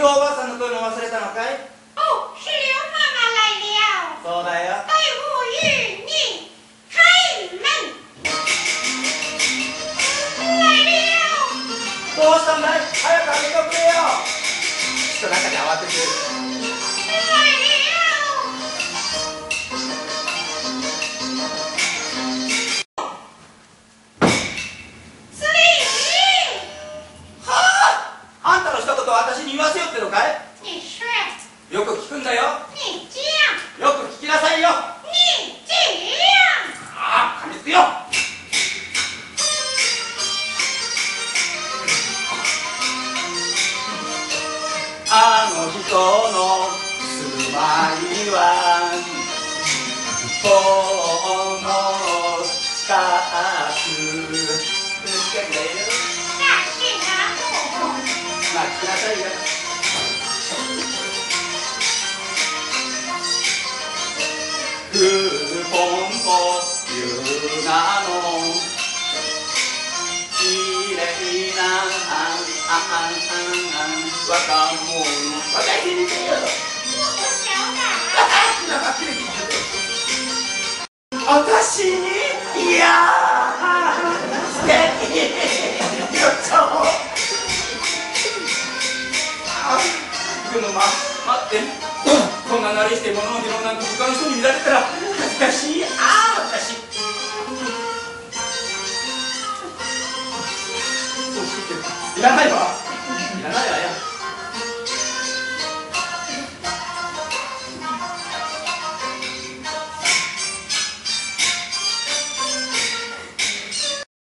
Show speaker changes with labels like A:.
A: おばあさんの声も忘れたのかい？
B: 哦，是刘妈妈来了。
A: そうだよ。
B: 队伍与你开门。来了。
A: どうしたんだい？早く開けておくれよ。人中で慌ててる。
B: 来了。司令。
A: はあ！あんたの一言を私に言わせよってのかい？
B: 你说，
A: よく聞くんだよ。
B: 你讲，
A: よく聞きなさいよ。
B: 你讲。
A: ああ、噛みつくよ。あの人の住まいはこの近く。近くだよ。
B: 那是哪户？
A: まあ聞きなさいよ。クーポンという名のきれいな若者。若いにせよ。
B: 我不晓得。
A: 私にいやー素敵よっちゃおう。でも待ってこんな慣れして物を拾うなんて他の人に見られたら恥ずかしい。私いらないわ。